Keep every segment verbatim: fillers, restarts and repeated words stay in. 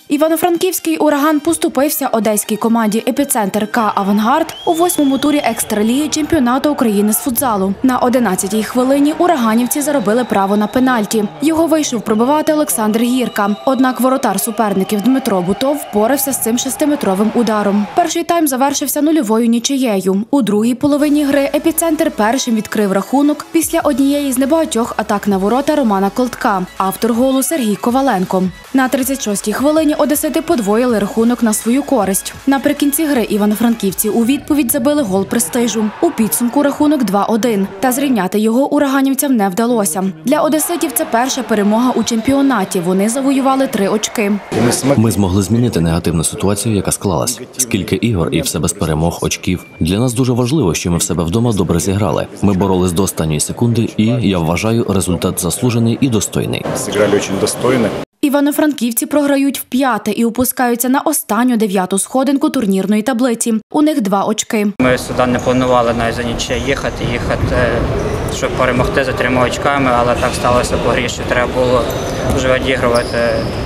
Івано-Франківський «Ураган» поступився одеській команді «Епіцентр К Авангард» у восьмому турі екстраліги чемпіонату України з футзалу. На одинадцятій хвилині ураганівці заробили право на пенальті. Його вийшов пробивати Олександр Гірка. Однак воротар суперників Дмитро Бутов впорався з цим шестиметровим ударом. Перший тайм завершився нульовою нічиєю. У другій половині гри «Епіцентр» першим відкрив рахунок після однієї з небагатьох атак на ворота Романа Колтка. Автор голу Сергій Коваленко. На тридцять шостій хвилині одесити подвоїли рахунок на свою користь. Наприкінці гри івано-франківці у відповідь забили гол престижу. У підсумку рахунок два один. Та зрівняти його ураганівцям не вдалося. Для одеситів це перша перемога у чемпіонаті. Вони завоювали три очки. Ми змогли змінити негативну ситуацію, яка склалась. Скільки ігор і все без перемог, очків. Для нас дуже важливо, що ми в себе вдома добре зіграли. Ми боролись до останньої секунди і, я вважаю, результат заслужений і достойний. Зіграли дуже достойно. Івано-франківці програють вп'яте і опускаються на останню дев'яту сходинку турнірної таблиці. У них два очки. Ми сюди не планували навіть за нічия їхати, їхати, щоб перемогти за трьома очками, але так сталося по грі, що треба було вже відігрувати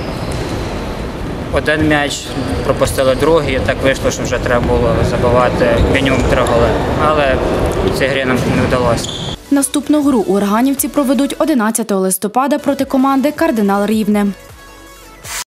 один м'яч, пропустили другий, і так вийшло, що вже треба було забивати мінімум три голи. Але в цій грі нам не вдалося. Наступну гру ураганівці проведуть одинадцятого листопада проти команди «Кардинал Рівне».